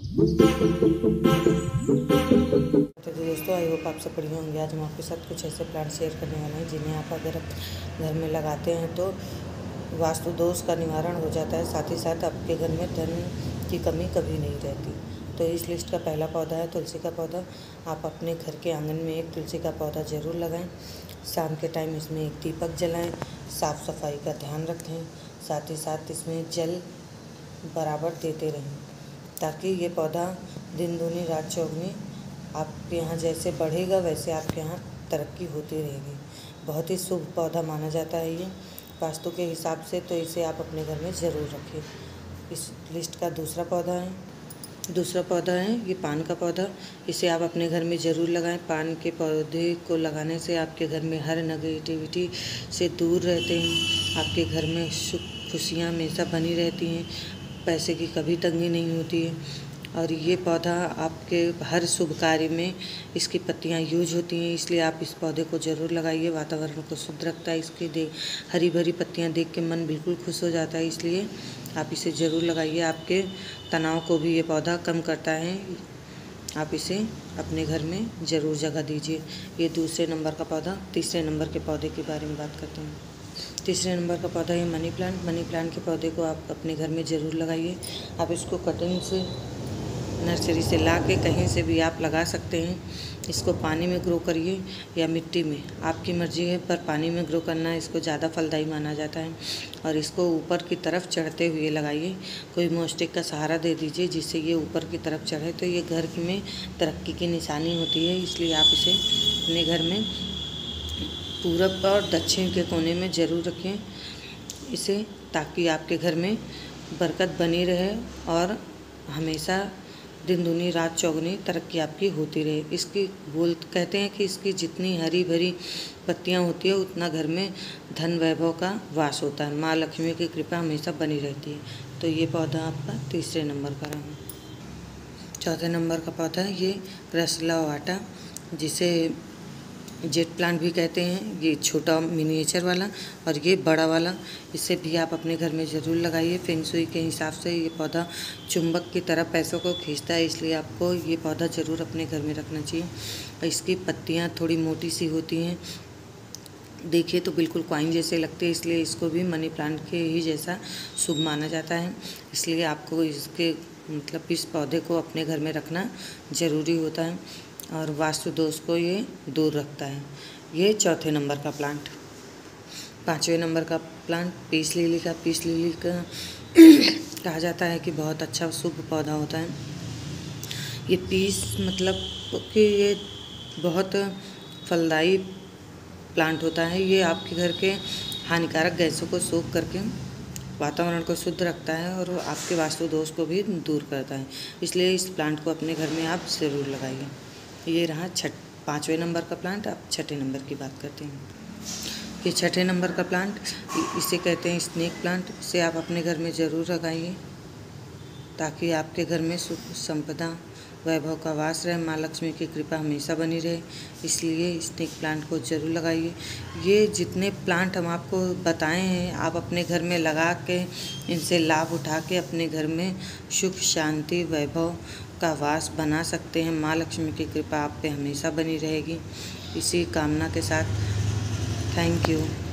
तो दोस्तों, I hope आप सब बढ़िया होंगे। आज हम आपके साथ कुछ ऐसे प्लांट शेयर करने वाले हैं जिन्हें आप अगर घर में लगाते हैं तो वास्तु दोष का निवारण हो जाता है, साथ ही साथ आपके घर में धन की कमी कभी नहीं रहती। तो इस लिस्ट का पहला पौधा है तुलसी का पौधा। आप अपने घर के आंगन में एक तुलसी का पौधा ज़रूर लगाएं। शाम के टाइम इसमें एक दीपक जलाएं, साफ़ सफाई का ध्यान रखें, साथ ही साथ इसमें जल बराबर देते रहें ताकि ये पौधा दिन दूनी रात चौगुनी आपके यहाँ जैसे बढ़ेगा वैसे आपके यहाँ तरक्की होती रहेगी। बहुत ही शुभ पौधा माना जाता है ये वास्तु के हिसाब से, तो इसे आप अपने घर में ज़रूर रखें। इस लिस्ट का दूसरा पौधा है ये पान का पौधा। इसे आप अपने घर में ज़रूर लगाएं। पान के पौधे को लगाने से आपके घर में हर नेगेटिविटी से दूर रहते हैं। आपके घर में सुख खुशियाँ हमेशा बनी रहती हैं, पैसे की कभी तंगी नहीं होती है। और ये पौधा आपके हर शुभ कार्य में इसकी पत्तियां यूज होती हैं, इसलिए आप इस पौधे को ज़रूर लगाइए। वातावरण को शुद्ध रखता है, इसकी हरी भरी पत्तियां देख के मन बिल्कुल खुश हो जाता है, इसलिए आप इसे ज़रूर लगाइए। आपके तनाव को भी ये पौधा कम करता है, आप इसे अपने घर में ज़रूर जगह दीजिए। ये दूसरे नंबर का पौधा। तीसरे नंबर के पौधे के बारे में बात करते हैं। तीसरे नंबर का पौधा है मनी प्लांट। मनी प्लांट के पौधे को आप अपने घर में ज़रूर लगाइए। आप इसको कटिंग से नर्सरी से ला के कहीं से भी आप लगा सकते हैं। इसको पानी में ग्रो करिए या मिट्टी में, आपकी मर्जी है, पर पानी में ग्रो करना इसको ज़्यादा फलदायी माना जाता है। और इसको ऊपर की तरफ चढ़ते हुए लगाइए। कोई मोस्टिक का सहारा दे दीजिए जिससे ये ऊपर की तरफ चढ़े, तो ये घर में तरक्की की निशानी होती है। इसलिए आप इसे अपने घर में पूरब और दक्षिण के कोने में ज़रूर रखें इसे, ताकि आपके घर में बरकत बनी रहे और हमेशा दिन दूनी रात चौगुनी तरक्की आपकी होती रहे। इसकी कहते हैं कि इसकी जितनी हरी भरी पत्तियां होती है उतना घर में धन वैभव का वास होता है। माँ लक्ष्मी की कृपा हमेशा बनी रहती है। तो ये पौधा आपका तीसरे नंबर का रहा। चौथे नंबर का पौधा है ये रसलावाटा, जिसे जेट प्लांट भी कहते हैं। ये छोटा मिनिएचर वाला और ये बड़ा वाला, इसे भी आप अपने घर में ज़रूर लगाइए। फेंग शुई के हिसाब से ये पौधा चुंबक की तरह पैसों को खींचता है, इसलिए आपको ये पौधा ज़रूर अपने घर में रखना चाहिए। और इसकी पत्तियां थोड़ी मोटी सी होती हैं, देखिए तो बिल्कुल कॉइन जैसे लगते हैं, इसलिए इसको भी मनी प्लांट के ही जैसा शुभ माना जाता है। इसलिए आपको इसके इस पौधे को अपने घर में रखना ज़रूरी होता है और वास्तु दोष को ये दूर रखता है। ये चौथे नंबर का प्लांट। पाँचवें नंबर का प्लांट पीस लिली का कहा जाता है कि बहुत अच्छा शुभ पौधा होता है। ये पीस कि ये बहुत फलदायी प्लांट होता है। ये आपके घर के हानिकारक गैसों को सोख करके वातावरण को शुद्ध रखता है और आपके वास्तु दोष को भी दूर करता है। इसलिए इस प्लांट को अपने घर में आप ज़रूर लगाइए। ये रहा पाँचवें नंबर का प्लांट। अब छठे नंबर की बात करते हैं। ये छठे नंबर का प्लांट, इसे कहते हैं स्नेक प्लांट। इसे आप अपने घर में ज़रूर लगाइए ताकि आपके घर में सुख संपदा वैभव का वास रहे, माँ लक्ष्मी की कृपा हमेशा बनी रहे। इसलिए स्नेक प्लांट को ज़रूर लगाइए। ये जितने प्लांट हम आपको बताए हैं, आप अपने घर में लगा के इनसे लाभ उठा के अपने घर में सुख शांति वैभव का वास बना सकते हैं। माँ लक्ष्मी की कृपा आप पे हमेशा बनी रहेगी। इसी कामना के साथ थैंक यू।